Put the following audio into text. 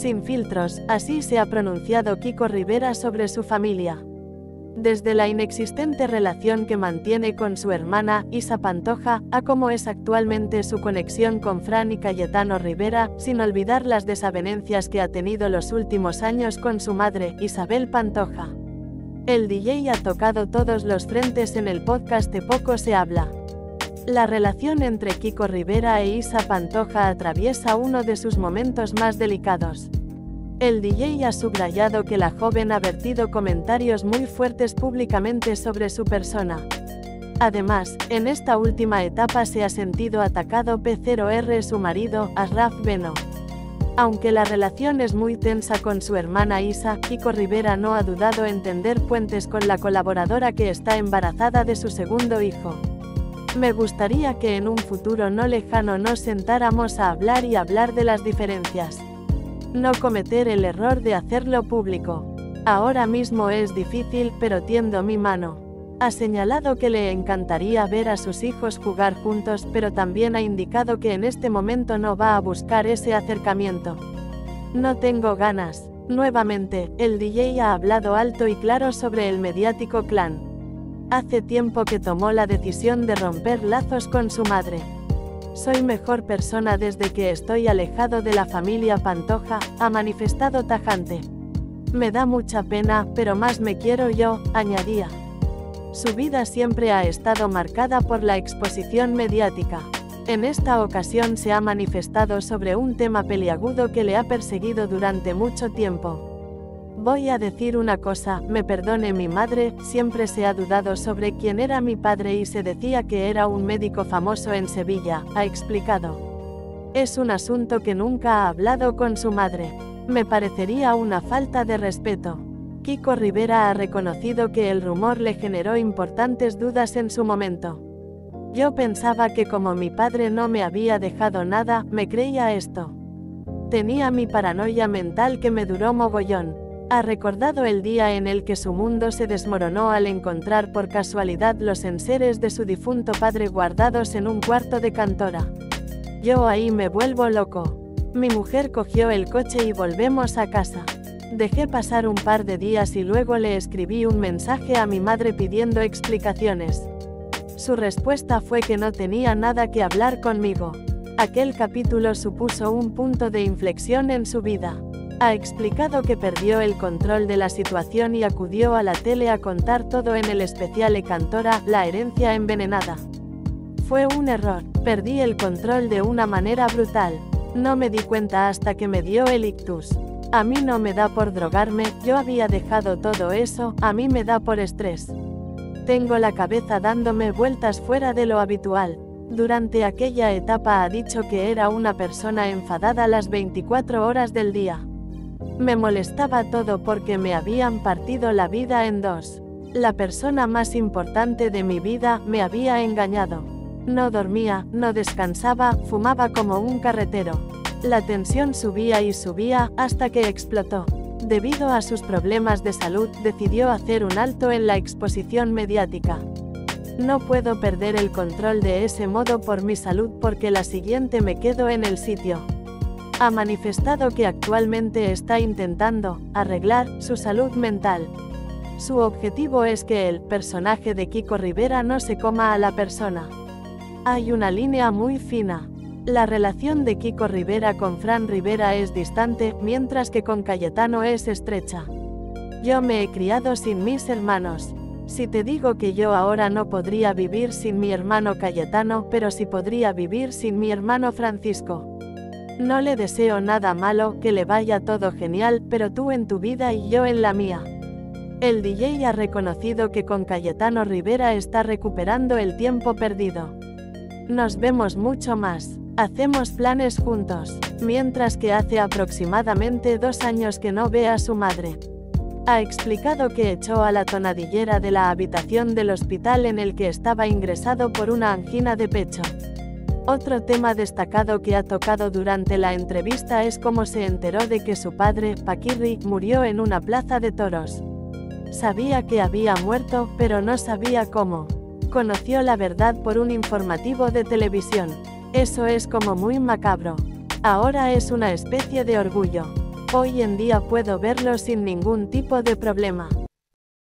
sin filtros, así se ha pronunciado Kiko Rivera sobre su familia. Desde la inexistente relación que mantiene con su hermana, Isa Pantoja, a cómo es actualmente su conexión con Fran y Cayetano Rivera, sin olvidar las desavenencias que ha tenido los últimos años con su madre, Isabel Pantoja. El DJ ha tocado todos los frentes en el podcast de Poco se habla. La relación entre Kiko Rivera e Isa Pantoja atraviesa uno de sus momentos más delicados. El DJ ha subrayado que la joven ha vertido comentarios muy fuertes públicamente sobre su persona. Además, en esta última etapa se ha sentido atacado P0R su marido, Ashraf Beno. Aunque la relación es muy tensa con su hermana Isa, Kiko Rivera no ha dudado en tender puentes con la colaboradora que está embarazada de su segundo hijo. Me gustaría que en un futuro no lejano nos sentáramos a hablar y hablar de las diferencias. No cometer el error de hacerlo público. Ahora mismo es difícil, pero tiendo mi mano. Ha señalado que le encantaría ver a sus hijos jugar juntos, pero también ha indicado que en este momento no va a buscar ese acercamiento. No tengo ganas. Nuevamente, el DJ ha hablado alto y claro sobre el mediático clan. Hace tiempo que tomó la decisión de romper lazos con su madre. Soy mejor persona desde que estoy alejado de la familia Pantoja, ha manifestado tajante. Me da mucha pena, pero más me quiero yo, añadía. Su vida siempre ha estado marcada por la exposición mediática. En esta ocasión se ha manifestado sobre un tema peliagudo que le ha perseguido durante mucho tiempo. Voy a decir una cosa, me perdone mi madre, siempre se ha dudado sobre quién era mi padre y se decía que era un médico famoso en Sevilla, ha explicado. Es un asunto que nunca ha hablado con su madre. Me parecería una falta de respeto. Kiko Rivera ha reconocido que el rumor le generó importantes dudas en su momento. Yo pensaba que como mi padre no me había dejado nada, me creía esto. Tenía mi paranoia mental que me duró mogollón. Ha recordado el día en el que su mundo se desmoronó al encontrar por casualidad los enseres de su difunto padre guardados en un cuarto de cantora. Yo ahí me vuelvo loco. Mi mujer cogió el coche y volvemos a casa. Dejé pasar un par de días y luego le escribí un mensaje a mi madre pidiendo explicaciones. Su respuesta fue que no tenía nada que hablar conmigo. Aquel capítulo supuso un punto de inflexión en su vida. Ha explicado que perdió el control de la situación y acudió a la tele a contar todo en el especial E Cantora, la herencia envenenada. Fue un error, perdí el control de una manera brutal. No me di cuenta hasta que me dio el ictus. A mí no me da por drogarme, yo había dejado todo eso, a mí me da por estrés. Tengo la cabeza dándome vueltas fuera de lo habitual. Durante aquella etapa ha dicho que era una persona enfadada las 24 horas del día. Me molestaba todo porque me habían partido la vida en dos. La persona más importante de mi vida me había engañado. No dormía, no descansaba, fumaba como un carretero. La tensión subía y subía, hasta que explotó. Debido a sus problemas de salud, decidió hacer un alto en la exposición mediática. No puedo perder el control de ese modo por mi salud porque la siguiente me quedo en el sitio. Ha manifestado que actualmente está intentando arreglar su salud mental. Su objetivo es que el personaje de Kiko Rivera no se coma a la persona. Hay una línea muy fina. La relación de Kiko Rivera con Fran Rivera es distante, mientras que con Cayetano es estrecha. Yo me he criado sin mis hermanos. Si te digo que yo ahora no podría vivir sin mi hermano Cayetano, pero sí podría vivir sin mi hermano Francisco. No le deseo nada malo, que le vaya todo genial, pero tú en tu vida y yo en la mía. El DJ ha reconocido que con Cayetano Rivera está recuperando el tiempo perdido. Nos vemos mucho más. Hacemos planes juntos, mientras que hace aproximadamente 2 años que no ve a su madre. Ha explicado que echó a la tonadillera de la habitación del hospital en el que estaba ingresado por una angina de pecho. Otro tema destacado que ha tocado durante la entrevista es cómo se enteró de que su padre, Paquirri, murió en una plaza de toros. Sabía que había muerto, pero no sabía cómo. Conoció la verdad por un informativo de televisión. Eso es como muy macabro. Ahora es una especie de orgullo. Hoy en día puedo verlo sin ningún tipo de problema.